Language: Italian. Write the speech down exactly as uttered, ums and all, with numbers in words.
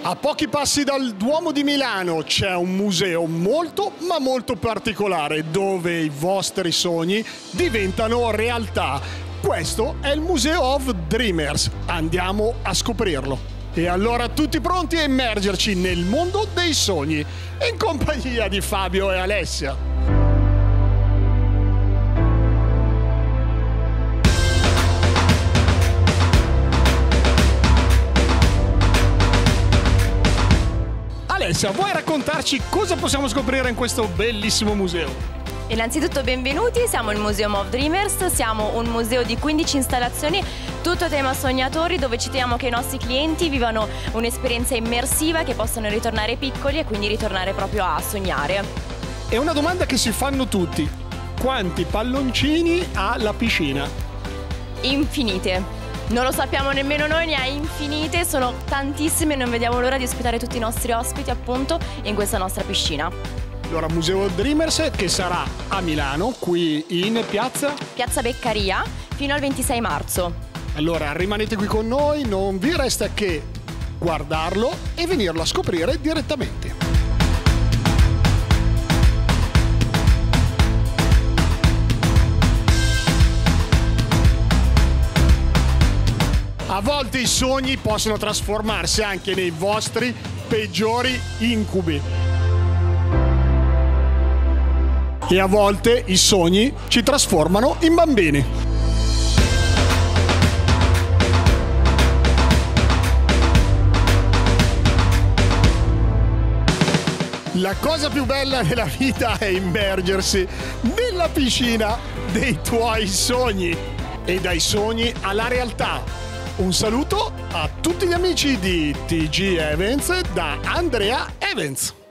A pochi passi dal Duomo di Milano c'è un museo molto ma molto particolare dove i vostri sogni diventano realtà. Questo è il Museo of Dreamers. Andiamo a scoprirlo. E allora tutti pronti a immergerci nel mondo dei sogni in compagnia di Fabio e Alessia. Alessia, vuoi raccontarci cosa possiamo scoprire in questo bellissimo museo? Innanzitutto benvenuti, siamo il Museum of Dreamers, siamo un museo di quindici installazioni, tutto a tema sognatori, dove ci teniamo che i nostri clienti vivano un'esperienza immersiva, che possano ritornare piccoli e quindi ritornare proprio a sognare. È una domanda che si fanno tutti: quanti palloncini ha la piscina? Infinite. Non lo sappiamo nemmeno noi, ne ha infinite, sono tantissime e non vediamo l'ora di ospitare tutti i nostri ospiti appunto in questa nostra piscina. Allora, Museo Dreamers che sarà a Milano, qui in piazza? Piazza Beccaria, fino al ventisei marzo. Allora rimanete qui con noi, non vi resta che guardarlo e venirlo a scoprire direttamente. A volte i sogni possono trasformarsi anche nei vostri peggiori incubi. E a volte i sogni ci trasformano in bambini. La cosa più bella della vita è immergersi nella piscina dei tuoi sogni e dai sogni alla realtà. Un saluto a tutti gli amici di T G Events da Andrea Evans.